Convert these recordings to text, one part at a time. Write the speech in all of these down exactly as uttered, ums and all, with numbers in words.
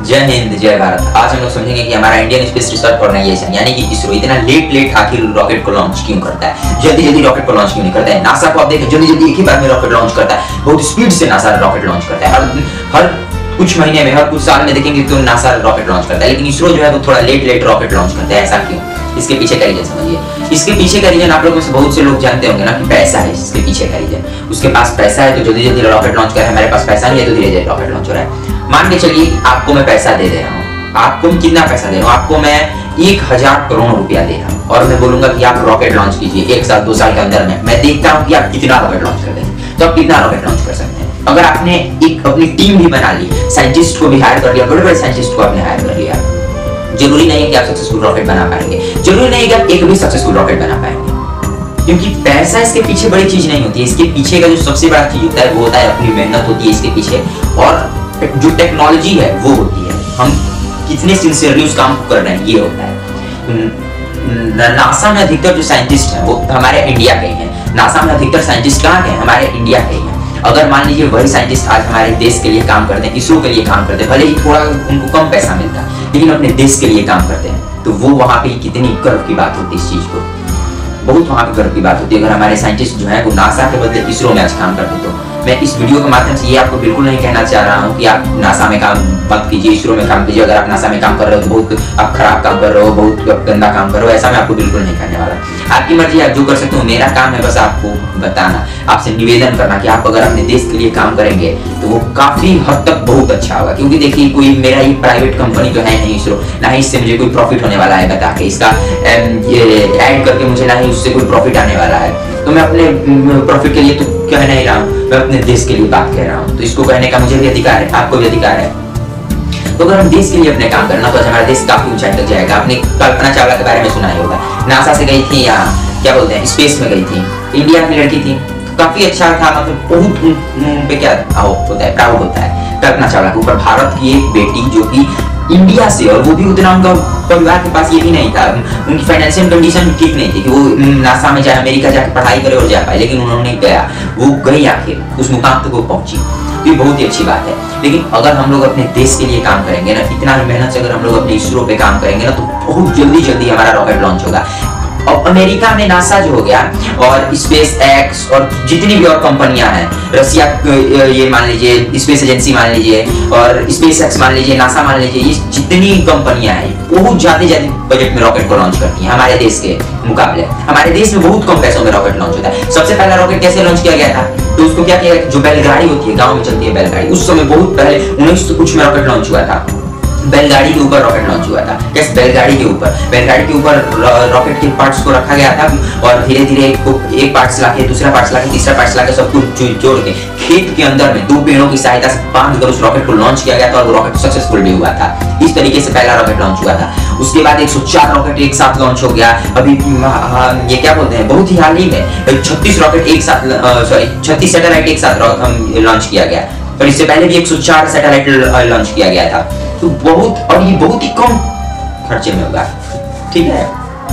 जय हिंद जय भारत। आज हम लोग समझेंगे कि हमारा इंडियन स्पेस रिसर्च ऑर्गेनाइजेशन यानी कि इसरो इतना लेट लेट आखिर रॉकेट को लॉन्च क्यों करता है, जल्दी जल्दी रॉकेट को लॉन्च क्यों नहीं करता है। नासा को आप देखें जल्दी जल्दी एक ही बार में रॉकेट लॉन्च करता है, बहुत स्पीड से नासा रॉकेट लॉन्च करता है। हर हर कुछ महीने में, हर कुछ साल में देखेंगे तो नासा रॉकेट लॉन्च करता है, लेकिन इसरो जो है वो थोड़ा लेट लेट रॉकेट लॉन्च करता है। ऐसा क्यों? इसके पीछे का रीजन समझिए। इसके पीछे का रीजन आप लोगों में से बहुत से लोग जानते होंगे ना कि पैसा है इसके पीछे का रीजन। उसके पास पैसा है तो जल्दी जल्दी रॉकेट लॉन्च कर रहा है, हमारे पास पैसा नहीं है तो धीरे धीरे रॉकेट लॉन्च हो रहा है। मान के चलिए आपको मैं पैसा दे दे रहा हूँ, आपको कितना पैसा दे रहा हूँ, आपको मैं एक हजार करोड़ रुपया दे रहा हूँ और मैं बोलूंगा कि आप रॉकेट लॉन्च कीजिए एक साल दो साल के अंदर में। मैं देखता हूँ कि आप कितना रॉकेट लॉन्च करते हैं, तो आप कितना रॉकेट लॉन्च कर सकते हैं। अगर आपने एक अपनी टीम भी बना ली, साइंटिस्ट को भी हायर कर लिया, बड़े बड़े साइंटिस्ट को आपने हायर कर लिया, जरूरी नहीं है कि आप सक्सेसफुल रॉकेट बना पाएंगे, जरूरी नहीं है कि आप एक भी सक्सेसफुल रॉकेट बना पाएंगे, क्योंकि पैसा इसके पीछे बड़ी चीज नहीं होती है। इसके पीछे का जो सबसे बड़ा चीज होता है वो होता है अपनी मेहनत होती है इसके पीछे, और जो टेक्नोलॉजी है वो होती है हम कितने सिंसियरली उस काम को कर रहे हैं, ये होता है। नासा में अधिकतर जो साइंटिस्ट हैं वो हमारे इंडिया के ही हैं। नासा में अधिकतर साइंटिस्ट कहाँ के हैं? हमारे इंडिया के ही हैं। अगर मान लीजिए वही साइंटिस्ट आज हमारे देश के लिए काम करते हैं, इसरो के लिए काम करते हैं, भले ही थोड़ा उनको कम पैसा मिलता है लेकिन अपने देश के लिए काम करते हैं, तो वो वहाँ पे कितनी गर्व की बात होती है। इस चीज को बहुत वहाँ पे गर्व की बात होती है। अगर हमारे साइंटिस्ट जो है वो नासा के बदले इसरो में आज काम करते तो मैं इस वीडियो के माध्यम से ये आपको बिल्कुल नहीं कहना चाह रहा हूँ कि आप नासा में काम मत कीजिए, इसरो में काम कीजिए। अगर आप नासा में काम कर रहे हो तो बहुत आप खराब काम कर रहे हो, बहुत गंदा काम कर रहे हो, ऐसा मैं आपको बिल्कुल नहीं कहने वाला। आपकी मर्जी, आप जो कर सकते हो। मेरा काम है बस आपको बताना, आपसे निवेदन करना कि आप अगर अपने देश के लिए काम करेंगे तो वो काफी हद तक बहुत अच्छा होगा। क्योंकि देखिए कोई मेरा ये प्राइवेट कंपनी तो है नहीं इसरो, ना ही इससे मुझे कोई प्रॉफिट होने वाला है बता के, इसका ऐड करके मुझे ना ही उससे कोई प्रॉफिट आने वाला है। तो मैं अपने प्रॉफिट के लिए तो कह नहीं रहा हूँ, मैं अपने देश के लिए बात कह रहा हूँ। तो इसको कहने का मुझे भी अधिकार है, आपको भी अधिकार है। तो अगर हम देश के लिए अपने काम करना तो हमारा देश काफी ऊंचाई तक जाएगा। आपने कल्पना चावला के बारे में सुना ही होगा, नासा से गई थी यहाँ क्या बोलते हैं स्पेस में गई थी, इंडिया की लड़की थी, काफी अच्छा था, मतलब बहुत पे क्या होता है प्राउड होता है कल्पना चावला के ऊपर। भारत की एक बेटी जो कि इंडिया से, और वो भी उतना उनका परिवार के पास ये भी नहीं था, उनकी फाइनेंशियल कंडीशन ठीक नहीं थी कि वो नासा में जाए, अमेरिका जाकर पढ़ाई करे और जा पाए, लेकिन उन्होंने गया, वो गई आखिर उस मुकाम तक वो पहुंची। ये बहुत ही अच्छी बात है। लेकिन अगर हम लोग अपने देश के लिए काम करेंगे ना, इतना मेहनत से अगर हम लोग अपने इसरो पे काम करेंगे ना, तो बहुत जल्दी जल्दी हमारा रॉकेट लॉन्च होगा। और अमेरिका में नासा जो हो गया और स्पेस एक्स और जितनी भी और कंपनियां हैं, रसिया ये मान लीजिए स्पेस एजेंसी मान लीजिए, और स्पेस एक्स मान लीजिए, नासा मान लीजिए, ये जितनी कंपनियां हैं बहुत ज्यादा ज्यादा बजट में रॉकेट को लॉन्च करती हैं हमारे देश के मुकाबले। हमारे देश में बहुत कम पैसों में रॉकेट लॉन्च होता है। सबसे पहला रॉकेट कैसे लॉन्च किया गया था? तो उसको क्या किया, जो बैलगाड़ी होती है, गाँव में चलती है बैलगाड़ी, उस समय बहुत पहले उन्नीस सौ कुछ में रॉकेट लॉन्च हुआ था। बैलगाड़ी के ऊपर रॉकेट लॉन्च हुआ था। कैसे? बैलगाड़ी के ऊपर बैलगाड़ी के ऊपर रॉकेट के पार्ट्स को रखा गया था और धीरे धीरे एक पार्ट्स लाके, दूसरा पार्ट्स लाके, तीसरा पार्ट्स लाके सब कुछ जोड़ के खेत के अंदर में दो पेड़ों की सहायता से बांध कर उस रॉकेट को लॉन्च किया गया था और वो रॉकेट सक्सेसफुल भी हुआ था। इस तरीके से पहला रॉकेट लॉन्च हुआ था। उसके बाद एक सौ चार रॉकेट एक साथ लॉन्च हो गया। अभी ये क्या बोलते हैं, बहुत ही हाल ही में छत्तीस रॉकेट एक साथ, सॉरी छत्तीस सैटेलाइट एक साथ लॉन्च किया गया, और इससे पहले भी एक सौ चार सैटेलाइट लॉन्च किया गया था। तो बहुत, और ये बहुत ही कम खर्चे में होगा, ठीक है।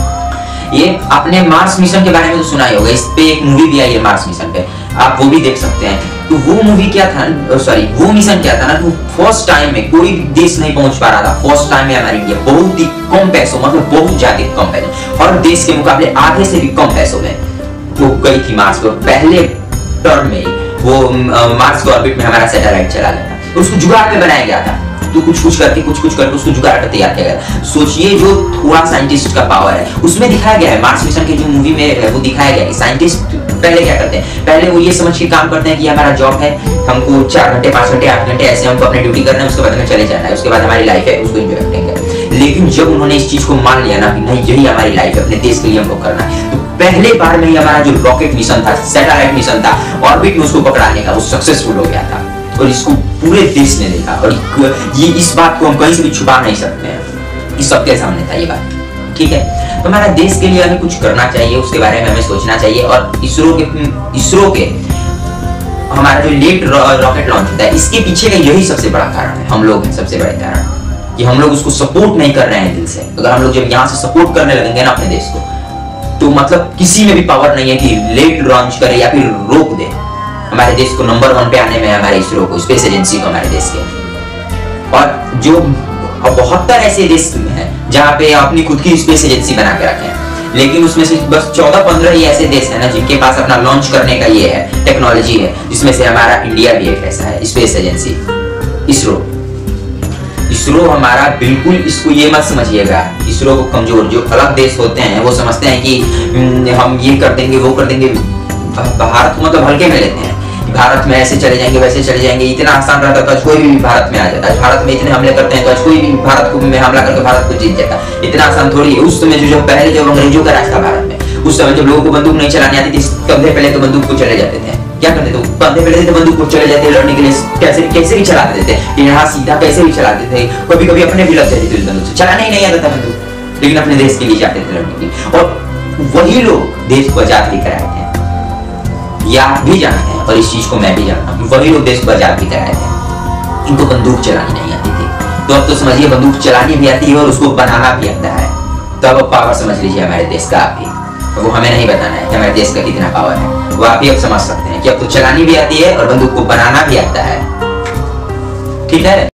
ये आपने मार्स मिशन के बारे में तो सुना ही होगा, इस पे एक मूवी भी आई है मार्स मिशन पे, आप वो भी देख सकते हैं। तो वो मूवी क्या था, सॉरी वो मिशन क्या था ना, तो फर्स्ट टाइम में कोई भी देश नहीं पहुंच पा रहा था। फर्स्ट टाइम में हमारी इंडिया बहुत ही कम पैसों, मतलब बहुत ज्यादा कम पैसों, हर देश के मुकाबले आधे से भी कम पैसों में वो गई थी मार्स पर। पहले टर्म में वो मार्स के ऑर्बिट में हमारा सैटेलाइट चला गया था। उसको जुगाड़ पे बनाया गया था, तो कुछ कुछ करके कुछ कुछ करके उसको जुगाड़ कर तैयार किया गया। सोचिए जो थोड़ा साइंटिस्ट का पावर है, उसमें दिखाया गया है मार्स मिशन के जो मूवी में है वो दिखाया गया है कि साइंटिस्ट पहले क्या करते हैं, पहले वो ये समझ के काम करते हैं कि हमारा जॉब है, हमको चार घंटे पांच घंटे आठ घंटे ऐसे हमको अपनी ड्यूटी करना है, उसके बाद हमें चले जाना है, उसके बाद हमारी लाइफ है उसको एंजॉय करेंगे। लेकिन जब उन्होंने इस चीज को मान लिया ना कि नहीं यही हमारी लाइफ है, अपने देश के लिए हमको करना है, तो पहले बार में ही हमारा जो रॉकेट मिशन था, सैटेलाइट मिशन था, ऑर्बिट में उसको पकड़ाने का, वो सक्सेसफुल हो गया था। और इसको पूरे देश ने देखा, और ये इस बात को हम कहीं से भी छुपा नहीं सकते हैं, इस सबके सामने था ये बात, ठीक है। तो हमारा देश के लिए हमें कुछ करना चाहिए, उसके बारे में हमें सोचना चाहिए। और इसरो के इसरो के हमारा जो लेट रॉकेट लॉन्च होता है, इसके पीछे का यही सबसे बड़ा कारण है, हम लोग हैं सबसे बड़ा कारण कि हम लोग उसको सपोर्ट नहीं कर रहे हैं दिल से। अगर हम लोग जब यहाँ से सपोर्ट करने लगेंगे ना अपने देश को, तो मतलब किसी में भी पावर नहीं है कि लेट लॉन्च करे या फिर रोक दे। हमारे देश को नंबर वन पे आने में, हमारे इसरो को, स्पेस एजेंसी को, हमारे देश के। और जो बहत्तर ऐसे देश हैं जहाँ पे अपनी खुद की स्पेस एजेंसी बना के रखे हैं, लेकिन उसमें से बस चौदह पंद्रह ही ऐसे देश हैं ना जिनके पास अपना लॉन्च करने का ये है टेक्नोलॉजी है, जिसमें से हमारा इंडिया भी एक ऐसा है स्पेस एजेंसी इसरो। इसरो हमारा बिल्कुल, इसको ये मत समझिएगा इसरो को कमजोर। जो अलग देश होते हैं वो समझते हैं कि हम ये कर देंगे वो कर देंगे, भारत को मतलब हल्के में लेते हैं। भारत में ऐसे चले जाएंगे वैसे चले जाएंगे, इतना आसान रहता तो आज कोई भी भारत में आ जाता। आज भारत में इतने हमले करते हैं तो आज कोई भी भारत को में हमला करके भारत को जीत जाता। इतना आसान थोड़ी है। उस समय जो जब पहले जब अंग्रेजों का राज था भारत में, उस समय जब लोगों को बंदूक नहीं चलानी आती थी, कंधे पहले तो बंदूक को चले जाते थे। क्या करते थे? कंधे पहले तो बंदूक को चले जाते लड़ने के लिए, कैसे कैसे भी चला देते थे, यहाँ सीधा कैसे भी चलाते थे, कभी कभी अपने भी लग जाते थे बंदूक से। चलाने ही नहीं आता था बंदूक, लेकिन अपने देश के लिए जाते थे लड़ने के लिए। और वही लोग देश को आजाद भी कराए थे, ये आप भी जानते हैं और इस चीज को मैं भी जानता हूँ। वही लोग देश को आजाद भी कराए थे, इनको बंदूक चलानी नहीं आती थी। तो अब तो समझिए बंदूक चलानी भी आती है और उसको बनाना भी आता है। तो अब पावर समझ लीजिए हमारे देश का आप भी। वो हमें नहीं बताना है कि हमारे देश का कितना पावर है, वो आप ही अब समझ सकते हैं कि अब तो चलानी भी आती है और बंदूक को बनाना भी आता है। ठीक है।